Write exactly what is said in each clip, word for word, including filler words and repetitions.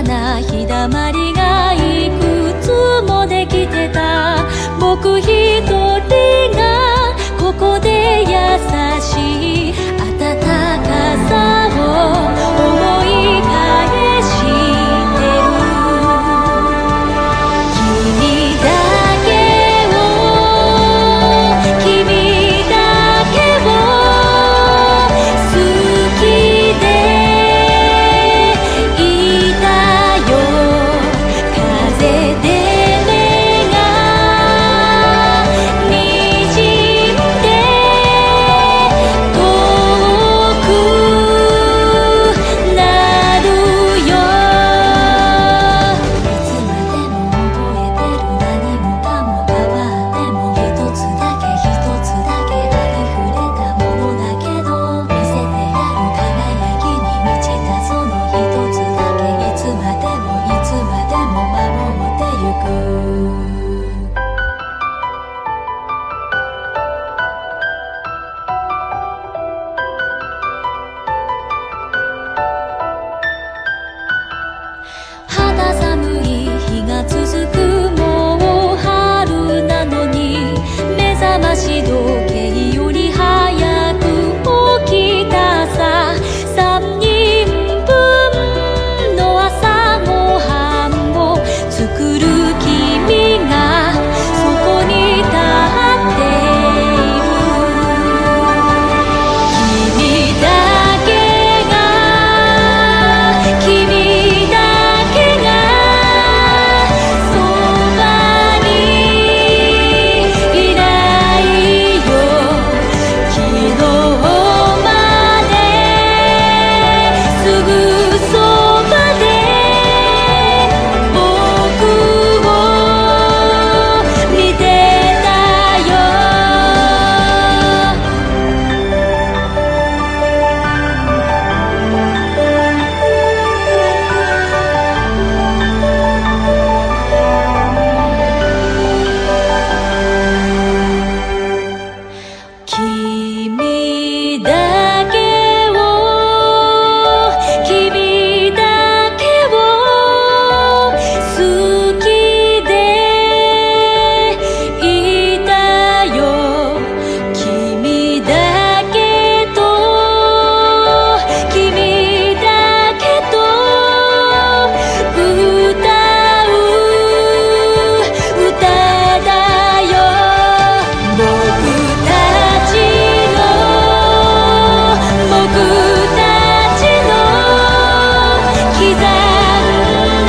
な日だまりがいくつもできてた。僕一人がここで優しい温かさを思い返してる。君だけを君だけを好きでいたよ。風で目がにじんで遠くなるよ。いつまでも覚えてる。何もかも変わっても一つだけ一つだけありふれたものだけど、見せてやる輝きに満ちたその一つだけ、いつまでもいつまでも守ってゆく。肌寒い日が続くもう春なのに、目覚まし時計より早く起きたさ。三人分の朝ごはんを作る君がそこに立っている。君だけが君だけがそばにいないよ。昨日まですぐそばで僕を見てたよ。君だけを君だけを好きでいたよ。君だけと君だけと歌う歌だよ。僕たちの僕たちの刻んだ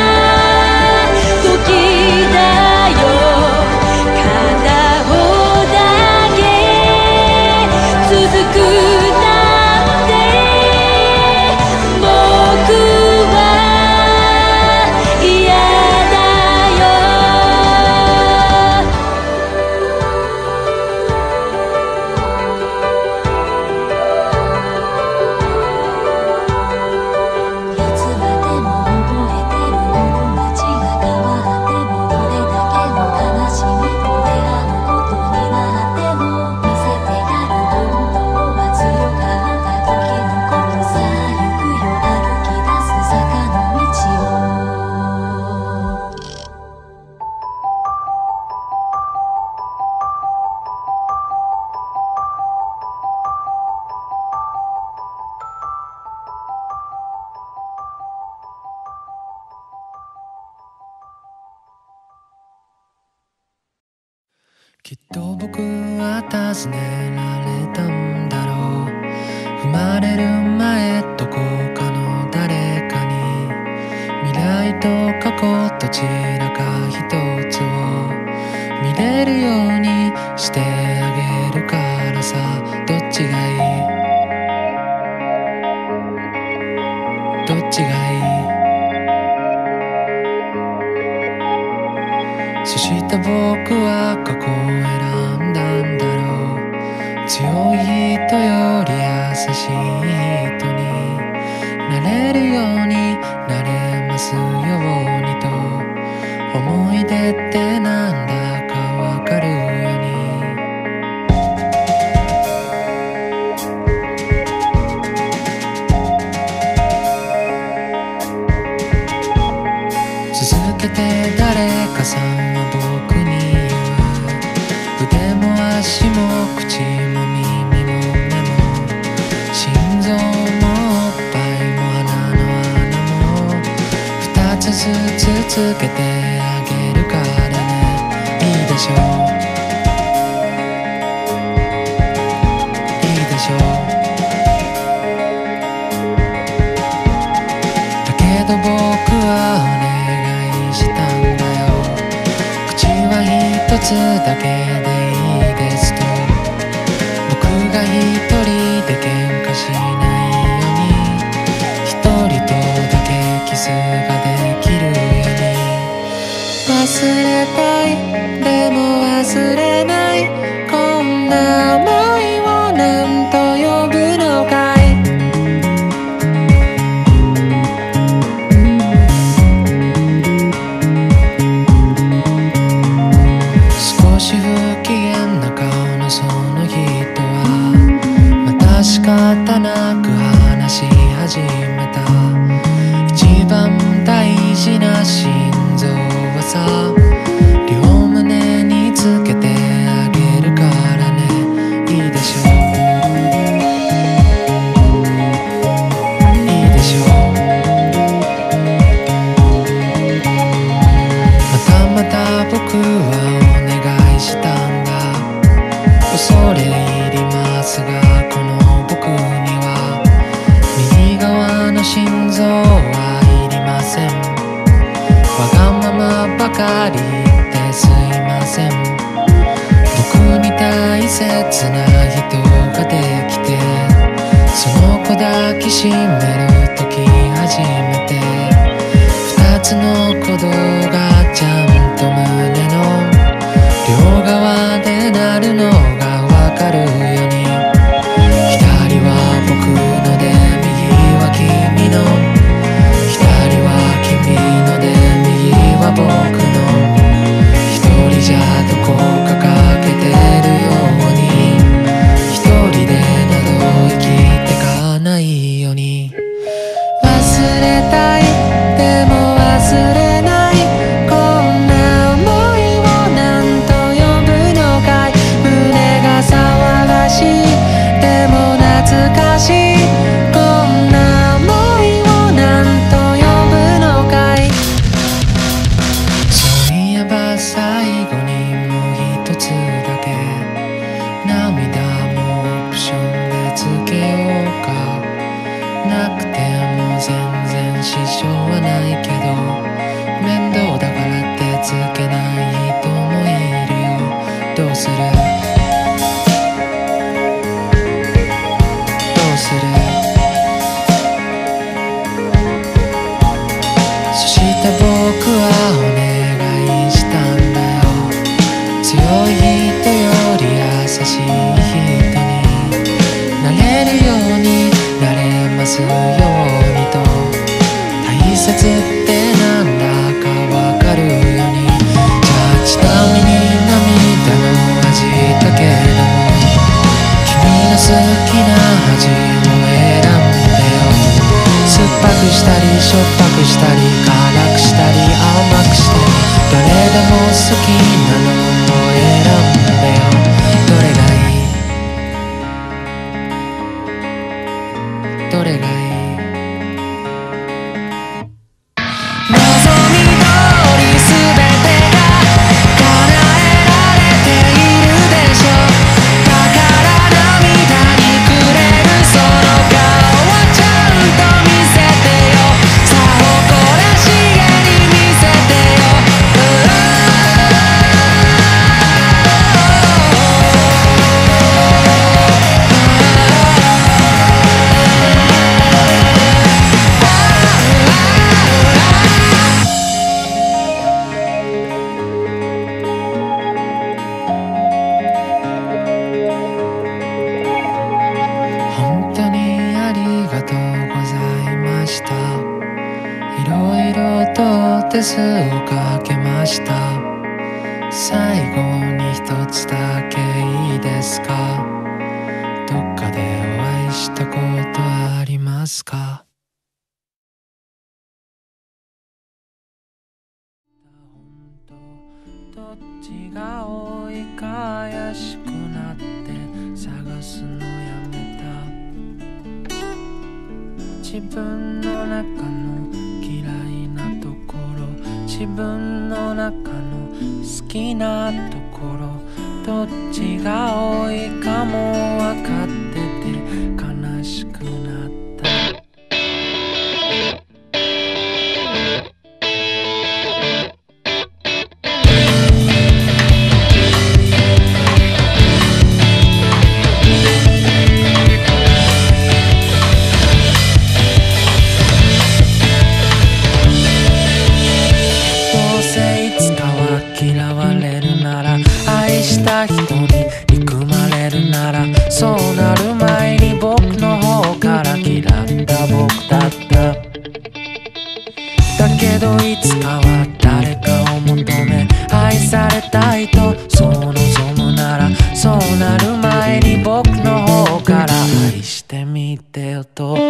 時だよ。片方だけ続くなんて僕は嫌だよ。いつまでも覚えてるもの。街が変わってもどれだけの悲しみと出会うことになっても、見せてやる本当は強かった時のこと。さあ行くよ歩き出す坂の道を。 きっと僕は尋ねられたんだろう。生まれる前どこかの誰かに、未来と過去どちらか一つを見れるようにしてあげるからさ。どっちがいいどっちがいい。そして僕は過去を選んだんだろう。強い人より優しい人になれるようになれますようにと。思い出ってなんだかわかるように。 せて誰かさんは僕に言う。腕も足も口も耳も目も心臓もおっぱいも鼻の穴も二つずつつけてあげるからね。いいでしょういいでしょう。だけど僕はお願いしたんだよ。口は一つだけでいいですと。僕が一人で喧嘩しないように一人とだけキスができるように。忘れたいでも忘れない、こんな想いを何と呼ぶのかい。少し不機嫌な顔のその人はまた仕方なく話し始めた。一番大事な心臓はさ、両胸につけてあげるからね。いいでしょういいでしょう。またまた僕はお願いしたんだ。恐れ入りますがこの僕には右側の心臓はいりません。わがままばかり言ってすいません。僕に大切な人ができてその子抱きしめるとき初めて二つの鼓動がちゃんと胸の両側で鳴るのがわかるように。左は僕ので右は君の、左は君ので右は僕の。一人じゃどこか欠けてるように一人でなど生きてかないように。忘れたいでも忘れない、こんな想いを何と呼ぶのかい。胸が騒がしいでも懐かしい、こんな想いを何と呼ぶのかい。そういえば最後にもう一つだけ涙もオプションでつけようか。なくても全然支障はないけど面倒だからってつけない人もいるよ。どうするどうする。そして僕はお願いしたんだよ。強い人より優しい人になれるようになれますようにと。大切ってなんだかわかるように。じゃあちなみに涙の味だけども君の好きな味を選んでよ。酸っぱくしたりしょっぱくしたり辛くしたり甘くしたりどれでも好きなのを選んでよ。どれがいいどれがいい。望み通りすべてが叶えられているでしょう。だから涙にくれるその顔をちゃんと見せてよ。さあ誇らしげに見せてよ。本当にありがとうございました。いろいろとお手数をかけました。最後に一つだけいいですか。どっかでお会いしたことありますか。 っちが多いか怪しくなって探すのやめた。自分の中の嫌いなところ、自分の中の好きなところ、どっちが多いかも分かってて悲しくなった。どうせいつかは嫌われるなら、愛した人に憎まれるなら、そうなる前に僕の方から嫌った僕だった。だけどいつかは誰かを求め愛されたいとそう望むなら、そうなる前に僕の方から愛してみてよと。君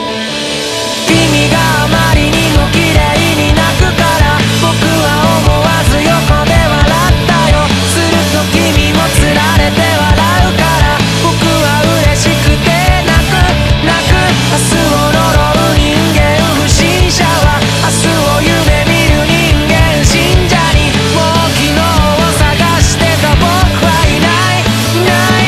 があまりにも綺麗に泣くから僕は思わず横で笑ったよ。すると君もつられて笑うから僕は嬉しくて泣く泣く。明日を呪う人間不審者は明日を夢見る人間信者に、もう昨日を探してた僕はいないいない。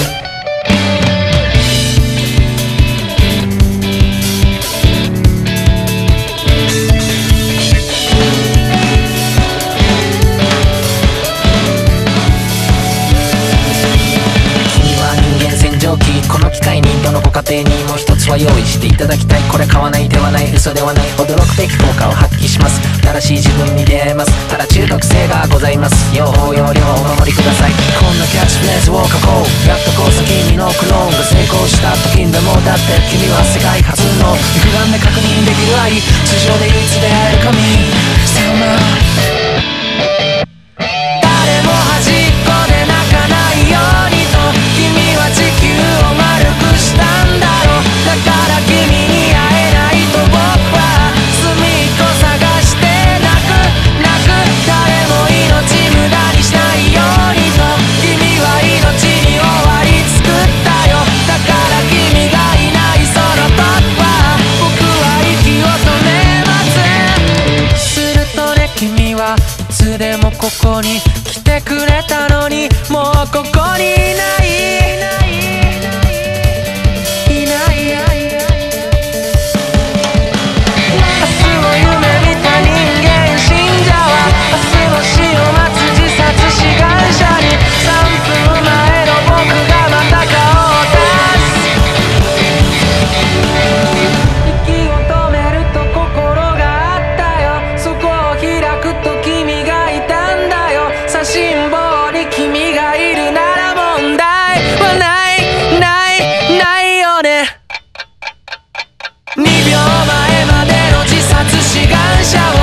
この機会にどのご家庭にも一つは用意していただきたい。これ買わない手はない、嘘ではない、驚くべき効果を発揮します。新しい自分に出会えます。ただ中毒性がございます。用法用量お守りください。こんなキャッチフレーズを書こう。やっとこそ君のクローンが成功した時でも、だって君は世界初の肉眼で確認できる愛、通常で唯一出会える神さま。誰も端っこで泣かないようにと君は地球を丸くしたんだろう。だから君に会えないと僕は隅っこ探して泣く泣く。誰も命無駄にしないようにと君は命に終わり作ったよ。だから君がいないその時は僕は息を止めます。するとね、君はいつでもここに来てくれたのに、もうここにいないいない。明日を夢見た人間信者は明日の死を待つ自殺志願者に、さんぷんまえの僕がまた顔を出す。息を止めると心があったよ。そこを開くと君がいたんだよ。写真簿に君がいるなら問題はないないないよね。にびょうまえまでの自殺志願者を